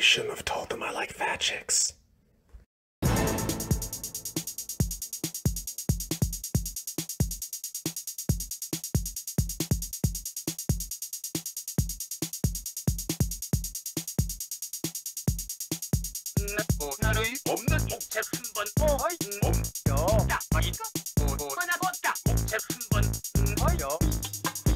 shouldn't have told them I like fat chicks. 나를 없는 목책 한번 어이 자 이거 하나 더 자 목책 한번 어이